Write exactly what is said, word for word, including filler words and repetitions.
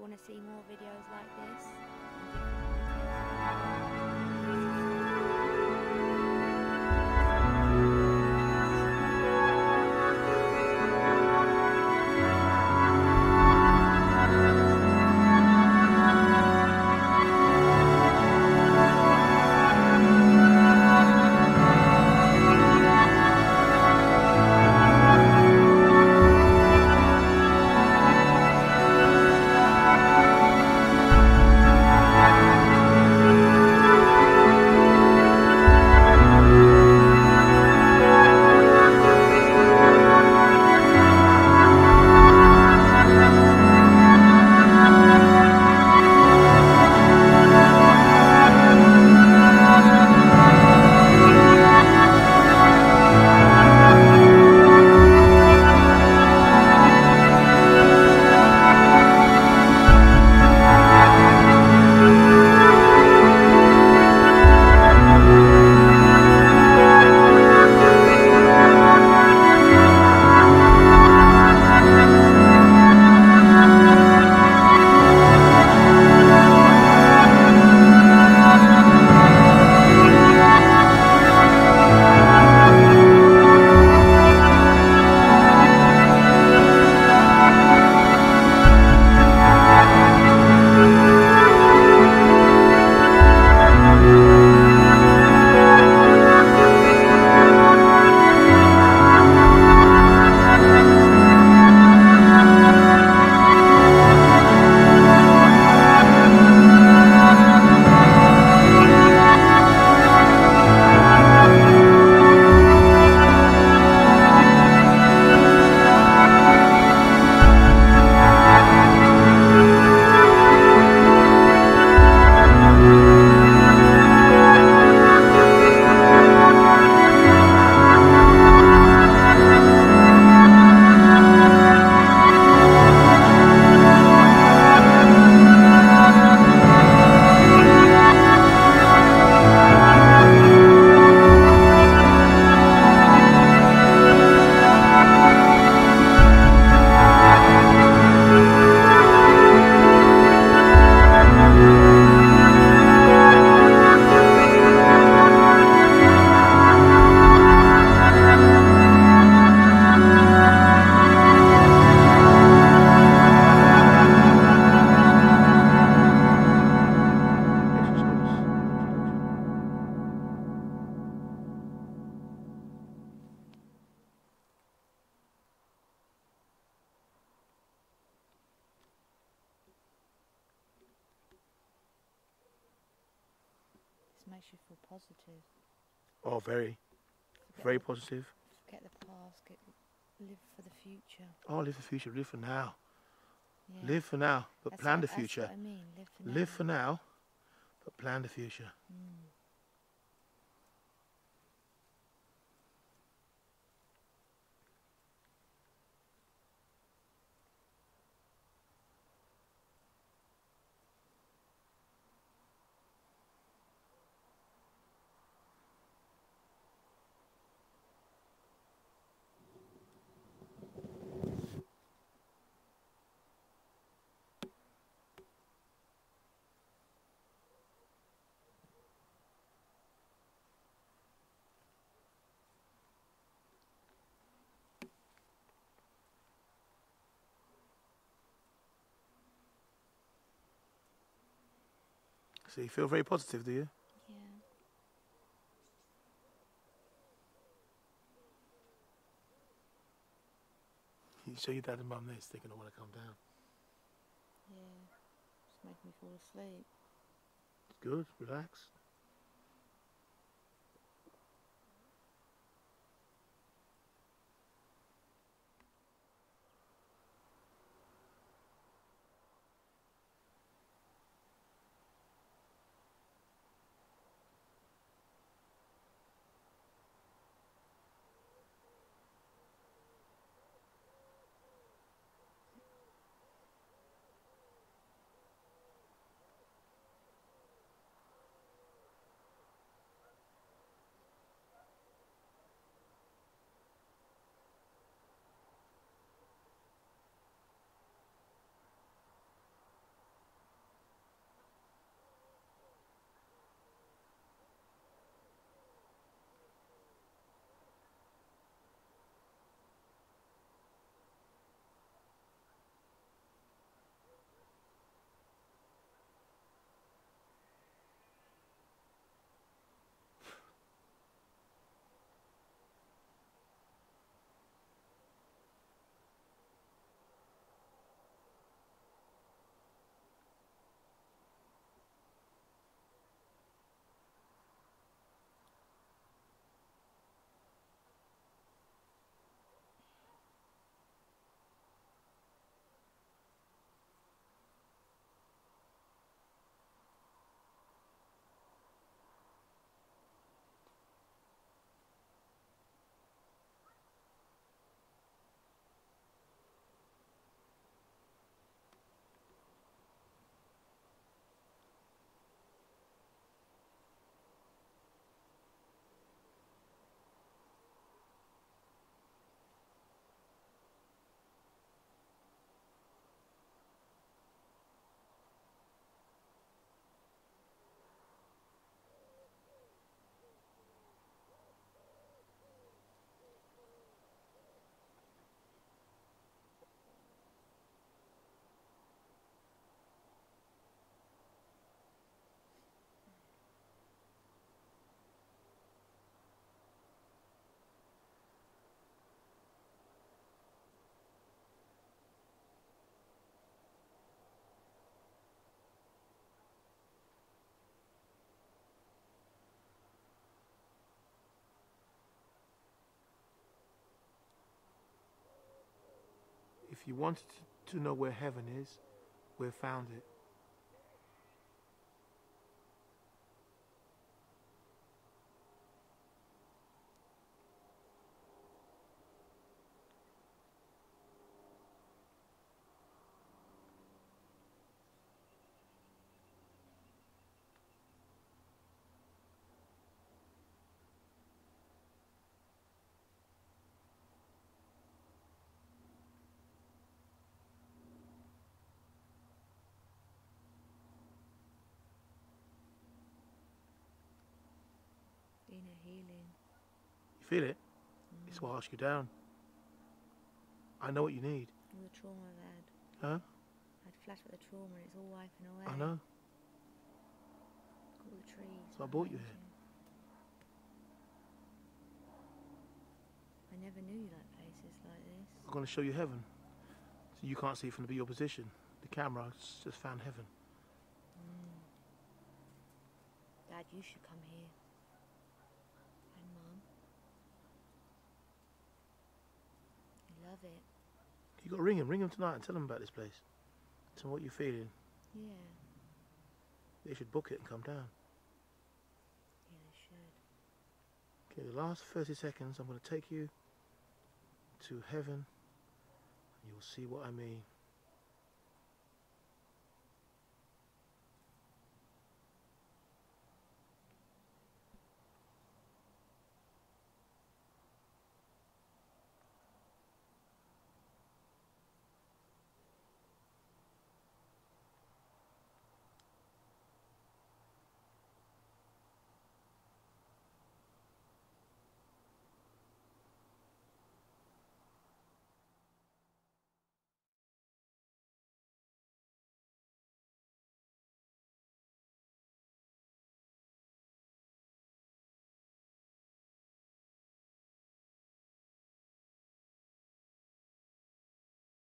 want to see more videos like this. Makes you feel positive. Oh, very, forget very positive. Forget the past, get, live for the future. Oh, live for the future, live for now. Yeah. Live for now, but that's plan what, the future. That's what I mean, live for now. Live for now, but plan the future. Mm. So you feel very positive, do you? Yeah. You show your dad and mum this, thinking I want to come down. Yeah. Just making me fall asleep. Good, relax. If you wanted to know where heaven is, we've found it. Inner healing. You feel it? Mm. It's why I ask you down. I know what you need. All the trauma I've had. Huh? I had flashback the trauma and it's all wiping away. I know. All the trees. So I brought you behind here. I never knew you like places like this. I'm going to show you heaven. So you can't see from the your position. The camera just found heaven. Mm. Dad, you should come here. And Mum. I love it. You got to ring him. Ring him tonight and tell him about this place. Tell him what you're feeling. Yeah. They should book it and come down. Yeah, they should. Okay, the last thirty seconds, I'm going to take you to heaven. And you'll see what I mean.